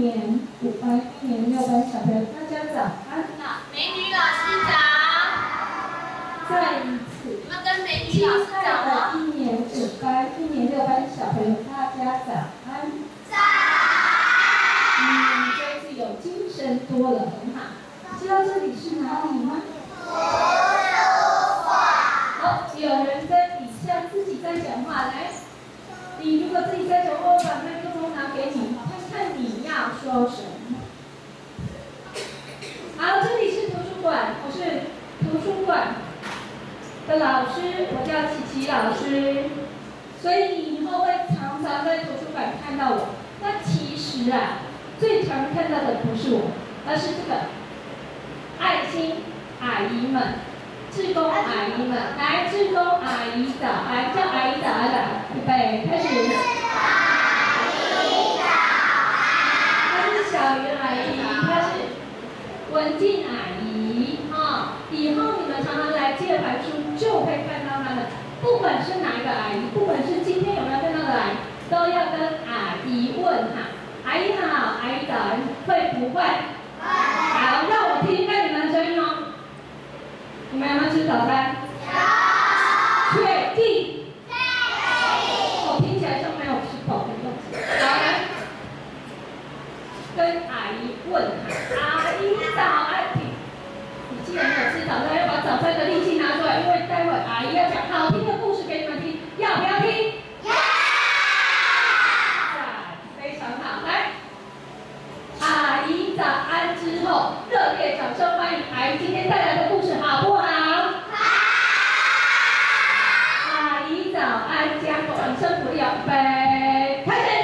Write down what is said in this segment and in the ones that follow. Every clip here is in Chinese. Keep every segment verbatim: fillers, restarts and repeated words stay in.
年五班、一年六班小朋友，大家早安。 美女老师早。 再一次。 你们跟美女老师早吗？ 一年五班、一年六班小朋友，大家早安。 早。 嗯，这次有精神多了，很好。知道这里是哪里吗？图书馆。好，有人在底下自己在讲话，来。你如果自己在讲话，我把麦克风拿给你，看看你要说什么。好，这里是图书馆，我是图书馆的老师，我叫琪琪老师，所以你以后会常常在图书馆看到我。那其实啊，最常看到的不是我，而是这个爱心阿姨们。志工阿姨们，来，志工阿姨早安，叫阿姨早安的，预备，开始。阿姨早安。她是小圆阿姨，她是文静阿姨，啊、哦，以后你们常常来借还书，就会看到她们，不管是哪一个阿姨，不管是今天有没有看到的来，都要跟阿姨问哈，阿姨好，阿姨早安，会不会？会。好，让我听听看你们的声音哦。你们有没有吃早餐？有。确定？确定。我听起来像没有吃饱的样子。好，来，跟阿姨问哈，阿姨早安。你既然没有吃早餐，要把早餐的力气拿出来，因为待会阿姨要讲好听的故事给你们听，要不要听？要。非常好，来，阿姨早安之后，热烈掌声欢迎阿姨今天带来的故事，好不好？早安，加掌声鼓励，预备，开始。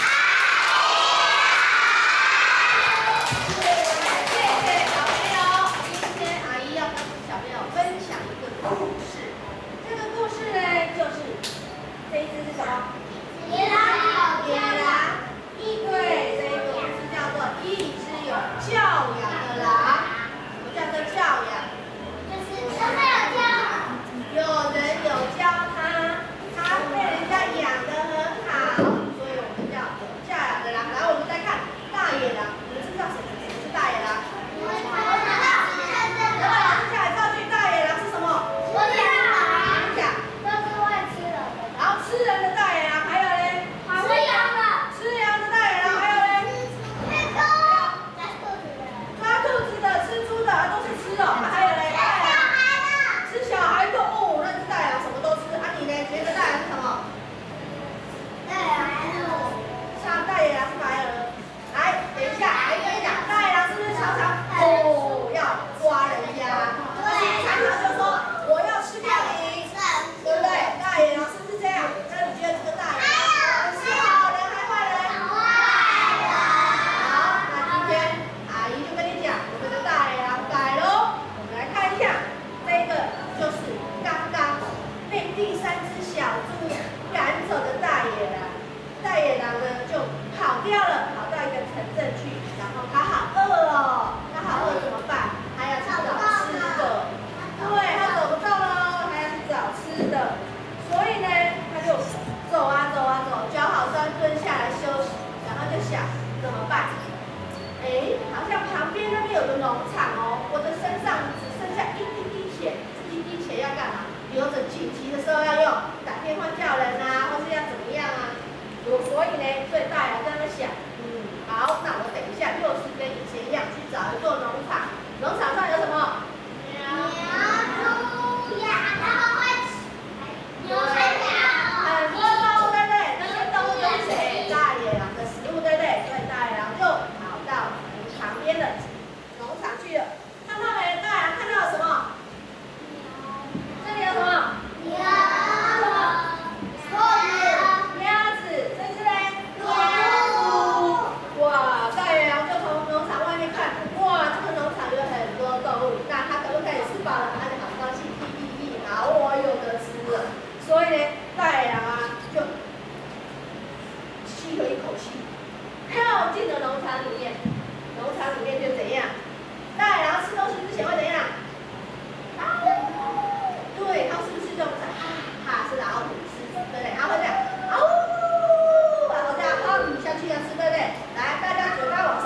谢谢小朋友，今天阿姨要跟小朋友分享一个故事。这个故事呢，就是这一只是什么？野狼。野狼。因为这个故事叫做一只有教养的狼。什么叫做教养？就是小朋友教。有人有教他。它被人家养得很好，所以我们叫有教养的狼。然后我们再看大野狼，你们知不知道什么什么是大野狼？我知道。然后老师叫来叫去，大野狼是什么？我讲。你讲。都是会吃人的。然后吃人的大野狼，还有嘞？吃羊的。吃羊的大野狼，还有嘞？吃猪。抓兔子的。抓兔子的，吃猪的，都是吃哦。还有嘞？吃小孩动物，那只大野狼什么都吃。啊，你呢？觉得大野狼是什么？大野狼是像大野狼是哪有？来，等一下，来跟你讲，大野狼是不是常常哦要抓人家？对。常常就说我要吃掉你，对不对？大野狼是不是这样？那你觉得这个大野狼是好人还是坏人？坏人。好，那今天阿姨就跟你讲，我们的大野狼改喽。我们来看一下，这个就是刚刚被第三只小猪赶走的大野狼，大野狼呢就跑掉了，跑到一个城镇去，然后它好饿哦，它好饿怎么办？还要去找吃的，对，它走不动了，还要去找吃的，所以呢，它就走啊走啊走，脚好酸，蹲下来休息，然后就想怎么办？哎，好像旁边那边有个农场哦，我的身上只剩下一滴滴钱，这一滴钱要干嘛？留着紧急的时候要用，打电话叫人啊，或是要怎么样啊？所以呢，最大野狼在那想，嗯，好，那我等一下又是跟以前一样去找一座农场，农场上有什么？牛、猪、羊，他们会吃牛、山羊，很多动物，对不对？那些动物就是谁？大野狼的食物，对不对？所以大野狼就跑到旁边的农场去了。看到没？大野狼看到了什么？这里有什么？牛。什么？兔子。鸭子。这只嘞？猪。哇！大野狼就从农场外面看，哇，这个农场有很多动物，那它可不可以吃饱了？它就好高兴，屁屁屁，好，我有得吃了。所以呢，大野狼啊，就吸了一口气，跳进了农场里面。农场里面就怎样？大野狼吃东西之前会怎样？对，它是不是这种哈哈是老虎、狮子，对不对？它会这样，嗷呜，然后这样，嗯，下去要吃，对不对？来，大家嘴巴往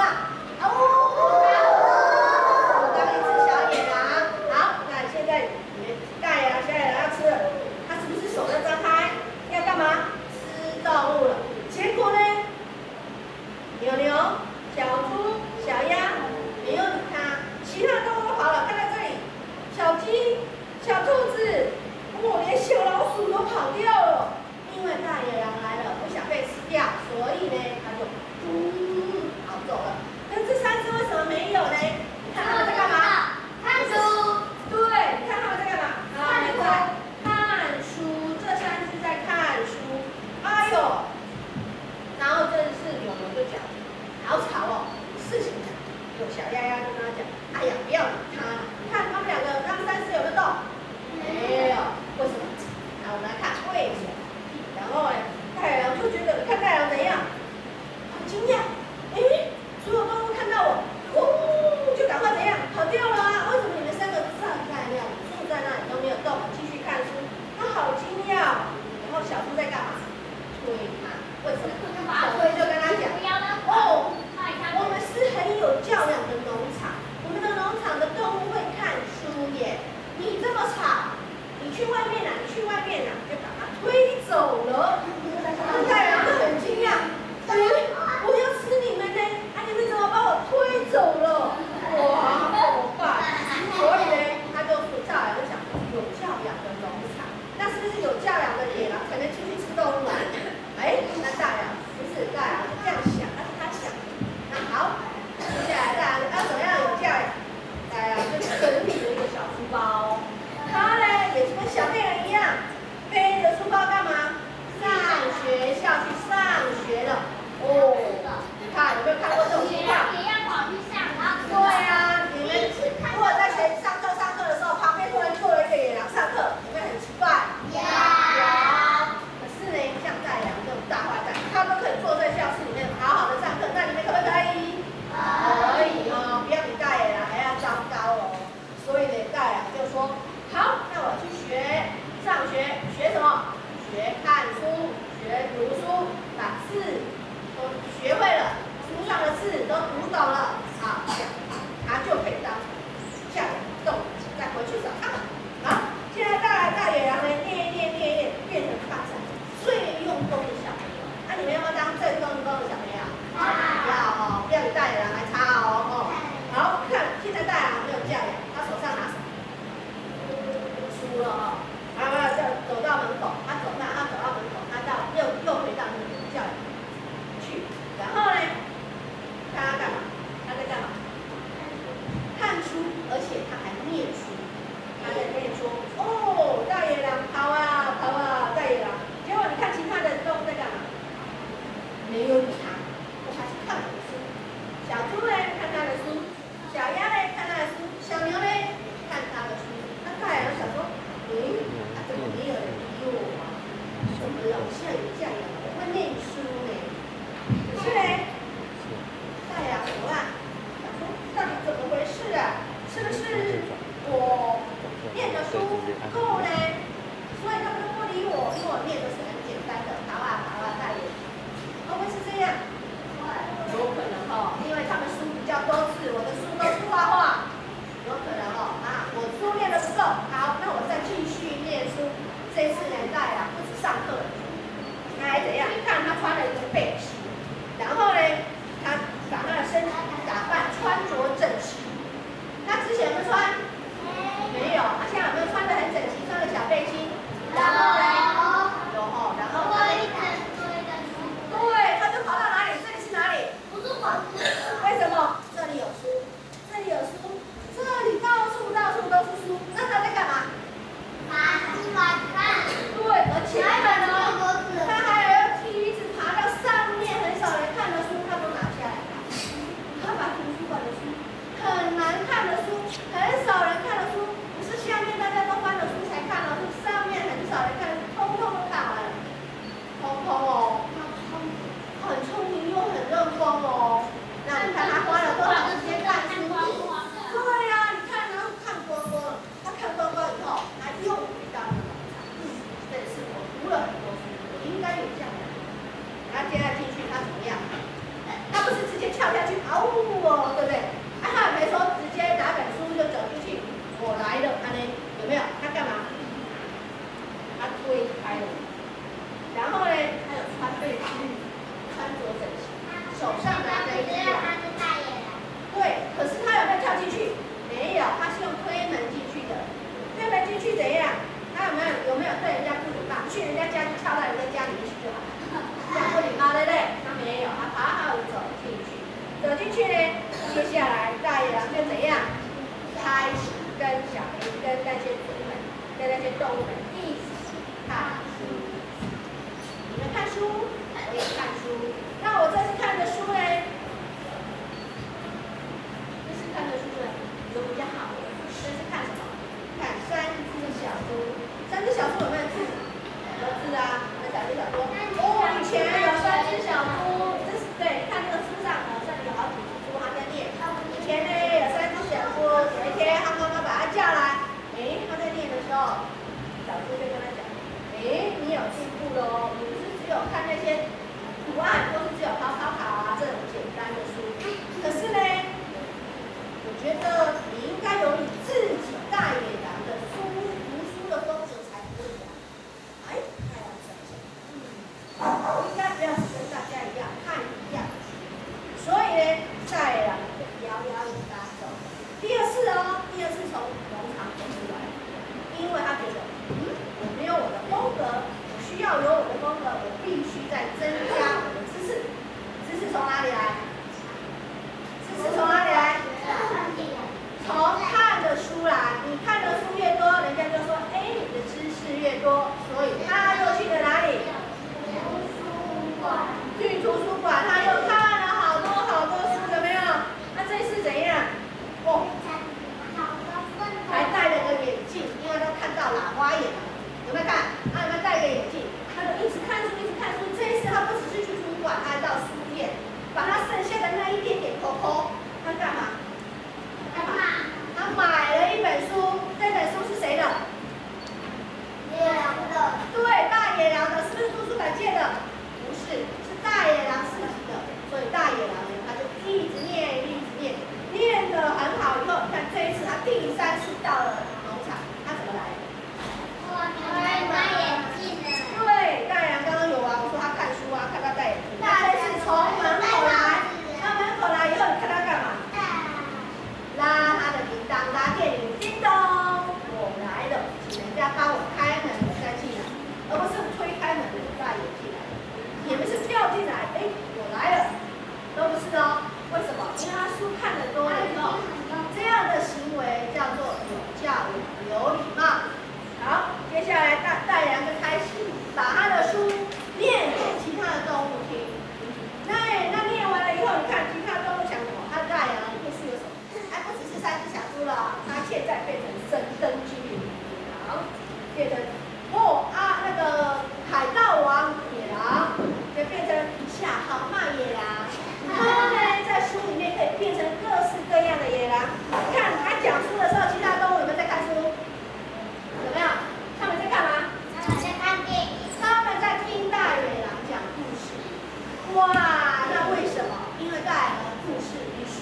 功小朋友？要哦，不要你大野狼来抄哦。哦，好，看现在大野狼没有教养，他手上拿什么？书了哦。然后就走到门口，他走到他走到门口，他到又又回到那个教养去，然后呢，看他干嘛？他在干嘛？看书，而且他还念书。他在念说：“哦，大野狼跑啊跑啊，大野狼。”结果你看其他的动物在干嘛？没有理他，他去看我的书。小猪呢，看他的书；小鸭呢，看他的书；小牛呢，看他的书。那大野狼想说：“诶，他怎么没有人理我啊？怎么老像有这样我会念书呢？”可是呢，大野狼怎么办？想说到底怎么回事啊？是不是我念的书够呢？所以他们都不理我，因为我念的是很简单的，跑啊跑啊，大野狼。会不会是这样？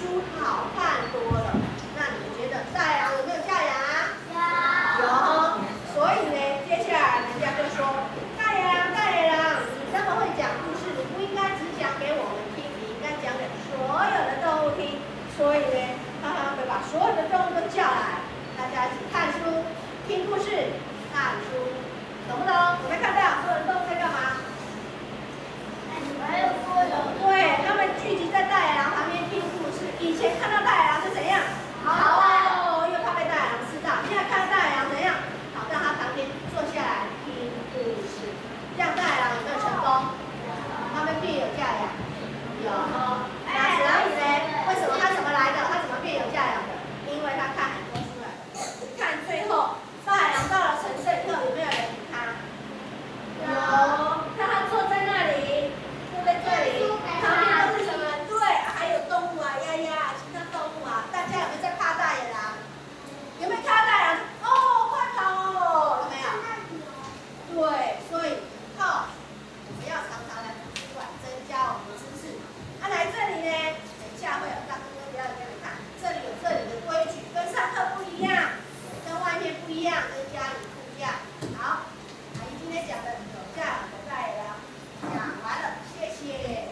书好看多了。那你们觉得大野狼有没有教养啊？有。有。所以呢，接下来人家就说，大野狼，大野狼，你那么会讲故事，你不应该只讲给我们听，你应该讲给所有的动物听。所以呢，他他会把所有的动物都叫来，大家一起看书、听故事、看书，懂不懂？有没有看到所有的动物在干嘛？对，他们聚集在大野狼旁边听故事。以前看到大野狼是怎样？逃哦，因为怕被大野狼吃到。现在看到大野狼怎样？跑到他旁边坐下来听故事。这样大野狼有没有成功？他们变有教养。有。那所以呢？为什么他怎么来的？他怎么变有教养的？因为他看很多书来的。看最后，大野狼到了城镇以后，有没有人理他？有。看他坐在那里。在这里，旁边都是什么？对，还有动物啊，鸭鸭，其他动物啊，大家有没有在怕大野狼？有没有看到大野狼？哦，快跑哦！有没有？对，所以靠，我们要常常来图书馆增加我们的知识。啊，来这里呢，等一下会有大哥哥表演给你看，这里有这里的规矩，跟上课不一样，跟外面不一样，跟家里不一样。好，阿姨今天讲的有教养的大野狼讲完了。谢谢。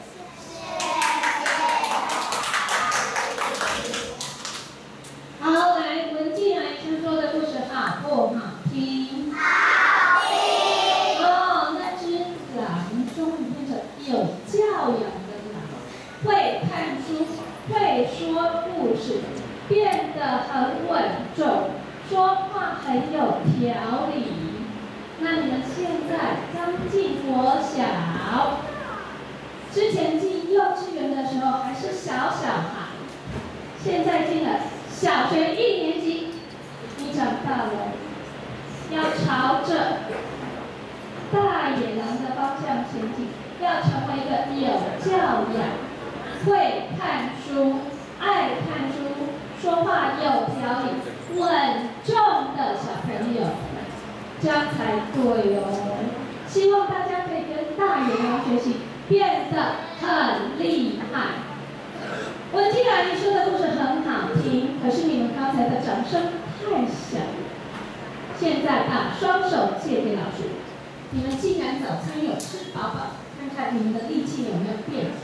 好，来，文静阿姨先说的故事好不好听？ 好听。 哦，那只狼终于变成有教养的狼，会看书，会说故事，变得很稳重，说话很有条理。那你们现在刚进国小。之前进幼稚园的时候还是小小孩，现在进了小学一年级，你长大了，要朝着大野狼的方向前进，要成为一个有教养、会看书、爱看书、说话有条理、稳重的小朋友，这样才对哦。希望大家可以跟大野狼学习。变得很厉害。文静阿姨说的故事很好听，可是你们刚才的掌声太小了。现在把双手借给老师。你们既然早餐有吃饱饱，看看你们的力气有没有变